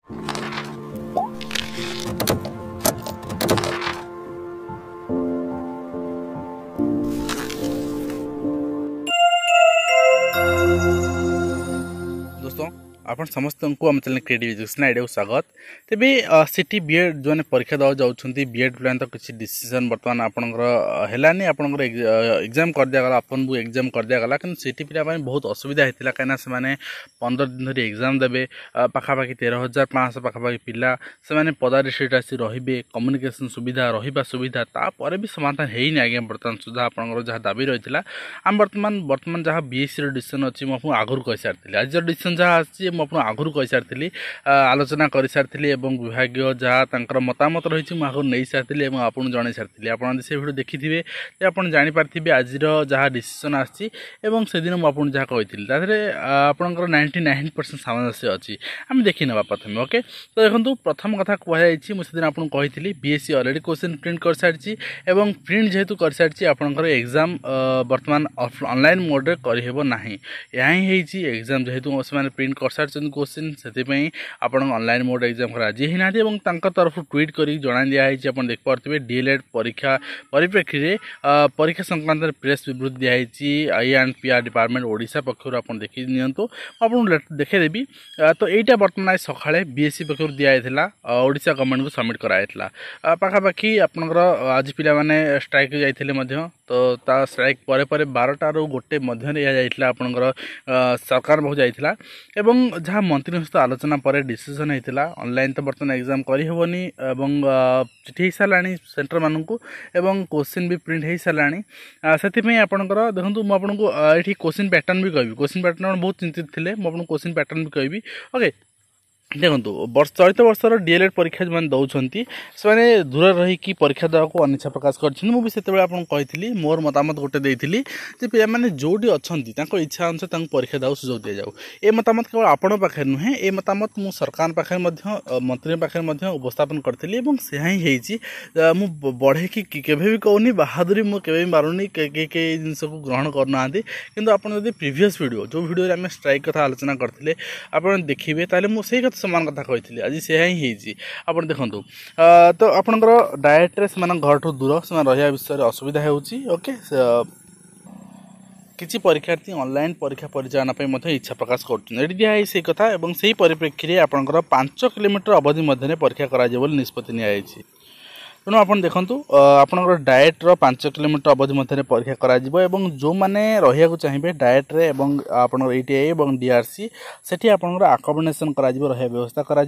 दोस्तों आपण समस्त को आम चैनल क्रिएटिव एजुकेशन आइडिया स्वागत। तेबे सिटी बीएड जो परीक्षा दवा जाउछंती बीएड प्लान तो किसी डिसीजन वर्तमान आपनकर हेलानी आपनकर एग्जाम कर दिया गला अपन बु एग्जाम कर दिया गला कि सिटी पिला ପାଇଁ बहुत असुविधा हेतिला काना से माने 15 दिन धरि एग्जाम देबे पाखा पाखी 13500 पाखा पाखी पिला से माने पदारी सीट आसी रहिबे कम्युनिकेशन सुविधा रहिबा सुविधा ता परे भी समाधान हेइ नै आगे वर्तमान सुधा आपनकर जहा दाबी रहितिला हम वर्तमान जहा बीएससी रो डिसीजन अछि म आपन आगुर कहि सारतिली आज जो डिसीजन जहा अछि म आपन आगुर कहि सारतिली आलोचना करि सारतिली एवं विभागीय जहा तंकर मतामत रहिछि म आगुर नै सारतिली एवं आपन जणै सारतिली आपन से वीडियो देखिथिबे जे आपन जानि पारथिबे आज रो जहा डिसीजन आछि एवं से दिन म आपन जहा कहितिली तारे आपनकर 99% सामंजस्य अछि हम देखि नबा प्रथम ओके। तो देखंतु प्रथम कथा कहै जाइछि म से दिन आपन कहितिली बीएससी ऑलरेडी क्वेश्चन प्रिंट कर सारछि एवं प्रिंट जेहेतु कर सारछि आपनकर एग्जाम वर्तमान ऑनलाइन मोड रे करि हेबो नाही यही हेछि एग्जाम जेहेतु माने प्रिंट कर सारछन क्वेश्चन सेति पई आपन ऑनलाइन मोड एग्जाम करा जे हिना एवं तांक तरफ ट्वीट करी जणा दिया हेछि आपन देख पारथिबे डीएलएड परीक्षा परिप्रेक्षी रे परीक्षा संक्रांत प्रेस विवृत्ति दिया हेछि आईएनपीआर डिपार्टमेंट ओडिसा पक्षरु आपन देखि नियंतु आपन देखे देबी। तो एटा वर्तमान सखाळे बीएससी पक्षरु दिया हेतला ओडिसा गवर्नमेंट को सबमिट करा हेतला पाखा पाखी आपनकर आज पिला माने स्ट्राइक जाइथिले मध्य तो ता स्ट्राइक परे परे 12टा रो गोटे मध्य रे जाइथिला आपनकर सरकार बहु जाइथिला एवं जहाँ मंत्री सहित आलोचना पर डिसीजन होता ऑनलाइन तो बर्तमान एग्जाम करी हेबनी एवं चिठी हो साराणी सेंटर मानू एवं क्वेश्चन भी प्रिंट हो साराणी से आपंकर देखो मुझे ये क्वेश्चन पैटर्न भी कहबी क्वेश्चन पैटर्न बहुत चिंतित थे मुझे क्वेश्चन पैटर्न भी कहबी ओके। देखो चलित वर्षर डीएलएड परीक्षा जो दौरान से दूर रही परीक्षा देवा को अनिच्छा प्रकाश करी मोर मतामत गोटे देती पे मैंने जोटी अच्छा इच्छा अनुसार परीक्षा देवा सुजोग दि जाऊ ए मतामत केवल आपण पाखे नुहे ए मतामत मु सरकार पाखे मंत्री पाखे उपस्थापन करी से ही बढ़े कि केवे भी कहूनी बहादुरी मुझे मारूनी कई जिनस को ग्रहण करना कि आप प्रीवियस वीडियो जो वीडियो आम स्ट्राइक कथा आलोचना करते आप देखिए ताले समान कथा कही आज से ही आप देखु तो आपंकर डायरेक्ट से घर ठूँ दूर से रहा विषय असुविधा होके किसी परीक्षार्थी ऑनलाइन परीक्षा परिचालन इच्छा प्रकाश कर से कथा से परिप्रेक्षी में आपंकर 5 किलोमीटर अवधि मध्य परीक्षा कर निष्पत्ति नि तेणु आप देखूँ आपंकर डायरेक्ट 5 किलोमीटर अवधि मध्य परीक्षा कर जो मैंने रहा चाहिए डायरेक्ट रे आपन एटीआई और डीआरसी से आपंकर अकोमोडेशन कर व्यवस्था कर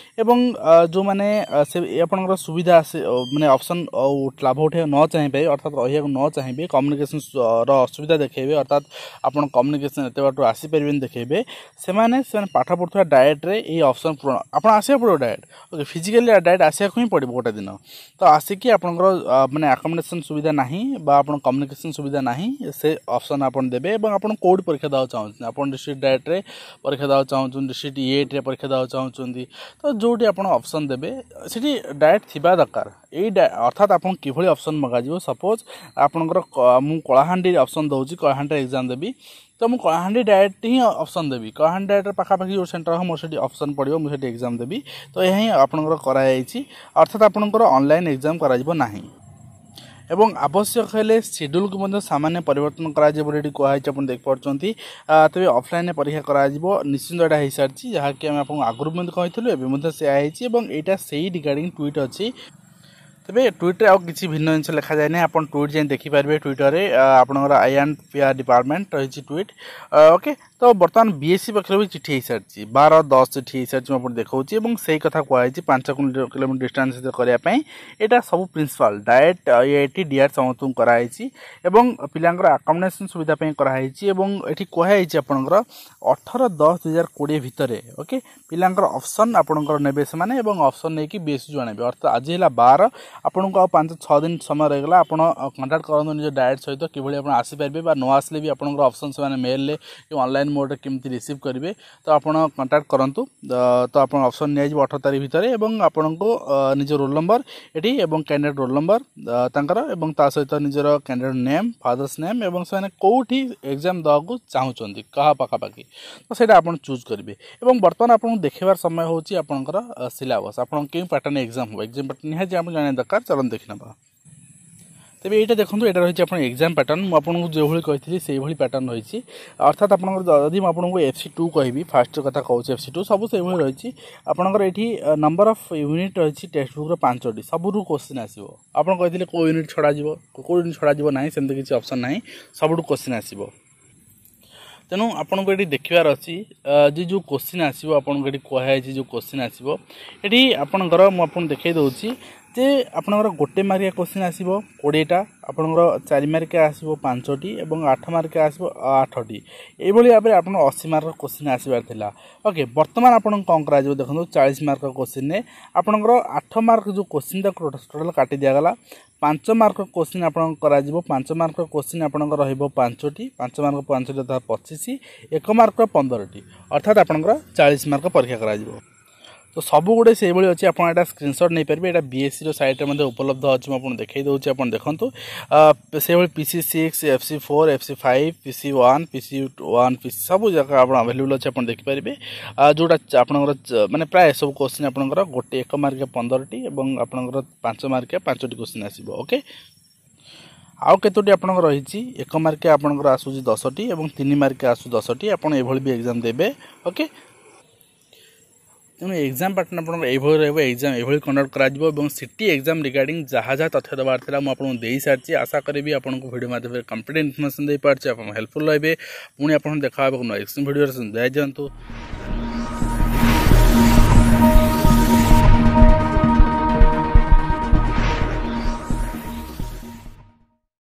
जो मैंने आपंकर सुविधा माने ऑप्शन लाभ उठे न चाहिए अर्थात रहा न चाहिए कम्युनिकेशन असुविधा देखेबे अर्थात आपन कम्युनिकेशन एत बाट आसीपर देखेबे से पाठ पढ़ुवा डायरेक्ट रे ये ऑप्शन पूर्ण आप आसा पड़ो डायरेक्ट ओके फिजिकली डायरेक्ट आसा ही पड़ो गोटे दिन तो आसिकी आपंकर माने अकोमोडेशन सुविधा नहीं आपन कम्युनिकेशन सुविधा नहीं से ऑप्शन आपन देबे और आपन कोड परीक्षा देवा चाहते आपन डिस्ट्रिक्ट डायरेक्ट रे परीक्षा देवा चाहते डिस्ट्रिक्ट ए रे परीक्षा देवा चाहते तो जोटी आपन ऑप्शन देबे सेठी डायरेक्ट थिबा दरकार अर्थात आपन किभली ऑप्शन मगाजिवो सपोज आपनकर मु कलाहांडी ऑप्शन दउची कलाहांडी एग्जाम देबी तो मुझे कलाहांडी डायरेक्ट ही ऑप्शन देवी कलाहांडी डायरेक्ट पाखापाखि जो सेंटर हो मोर ऑप्शन पड़ो मुझे एग्जाम देवी तो यही आपंकर कराई अर्थात आपंकर ऑनलाइन एग्जाम करा नहीं एवं आवश्यक हेले शेड्यूल को सामान्य परिवर्तन कर देख पार्टी तेज ऑफलाइन परीक्षा करा निश्चिंत यहाँ हो सारी जहाँकि आम आपको आगुरी कहूँ से यहाँ से रिगार्डिंग ट्वीट अच्छी तेरे ट्विटर आउ किसी भिन्न जिन लिखा जाए ना आप ट्वीट जाए देखिपारे ट्विटर में आपंकर आईएनपीआर डिपार्टमेंट रही ट्वीट ओके। तो बर्तमान बीएससी पक्ष भी चिठी हो सारी 12-10 चिठी हो सारी मुझे देखा से कथा कही 5 किलोमीटर डिस्टेंस करने यहाँ सब प्रिंसिपाल डायरेक्ट आईआईटी डीआर समस्त कराई पिलांकर अकोमोडेशन सुविधा कराई ये कहुई आपंकर 18-10-2020 भितर ओके पिलांकर ऑप्शन आपंकर नेबे से ऑप्शन नहीं कि बीएससी जनइबे अर्थात आज है 12 आपन को 5-6 दिन समय रहीगला आप कंटाक्ट करूँ निज डायरेक्ट सहित कि आप आसीपारे न आसले भी आपंकर ऑप्शन से मेल ऑनलाइन मोड केमती रिसीव करेंगे तो आप कंटाक्ट करूँ तो आप ऑप्शन नहीं 18 तारीख भितर एवं आपण को निज रोल नंबर एटी एवं कैंडिडेट रोल नंबर तांकर एवं ता सहित निजर कैंडिडेट नेम फादर्स नेम एवं से कौटी एग्जाम देवाक चाहूँगी क्या पाखापाखि तो सही आप चूज करेंगे एवं बर्तमान आपको देखार समय हूँ आपंकर सिलेबस आप पैटर्न एग्जाम हो एग्जाम पैटर्न निहाती आप जाना दरकार चलन देखना तेज ये देखो ये रही आप एग्जाम पैटर्न मुझे जो भाई कही से भाई पैटर्न रही अर्थात आपड़ी मुझे FC2 कहि फास्ट कथा कहूँ FC2 सब से रही आपंकर ये नंबर ऑफ यूनिट रही टेक्स्ट बुक 5टी सबू क्वेश्चन आसो आप कही कौ यूनिट छड़ा कौ यूनिट छड़ा ना सेमती किसी ऑप्शन ना सबू क्वेश्चन आसो तेणु आपको ये देखार अच्छी जी जो क्वेश्चन आसो आपको ये कहुई जो क्वेश्चन आसो ये आपंकर मुझे देखई दूसरी जे आपंकर गोटे मार्किया क्वेश्चन आसो 20टा आपंकर 4 मार्किया आसो 5टी और 8 मार्किया आसो 8टी ये भाव में आप 80 मार्क क्वेश्चन आसबार था ओके बर्तमान आप कौन कर देखो 40 मार्क क्वेश्चन ने आपंकर 8 मार्क जो क्वेश्चन टोटाल काटी दिगला 5 मार्क क्वेश्चन आप 5 मार्क क्वेश्चन आपंकर रही 5 मार्क 5 25 1 मार्क 15टी अर्थात आपंकर 40 मार्क परीक्षा करा तो सब गुड़े से भाई अच्छे आप स्क्रीनशॉट नहीं पारे यहाँ BSc साइट में उपलब्ध अच्छे मुझे देखई दूसरी आप देखो से PC6 FC4 FC5 PC1 PC1 PC सब जगह आप अवेलेबल अच्छे आप देखिपारे जोटा आपंकर माने प्राय सब क्वेश्चन आपंकर गोटे 1 मार्किया 15टी और आपंकर 5 मार्किया 5टी क्वेश्चन आसो ओके आउ केतोटी आपंकर रही 1 मार्किया आपंकर आसूँ 10टी और 3 मार्किया आसू 10टी आपड़ ये भी एग्जाम देवे ओके तेणु एग्जाम पैटर्न आप एग्जाम ये कंडक्ट कर सिटी एग्जाम रिगार्डिंग जहाँ जहाँ तथ्य देवार था मुझे दे सारी आशा करी आपको वीडियो माध्यम कंप्लीट इनफर्मेशन दे पार्टी आप हेल्पफुल रहे पुणी आप देखा नेक्स्ट वीडियो जय जयंतु।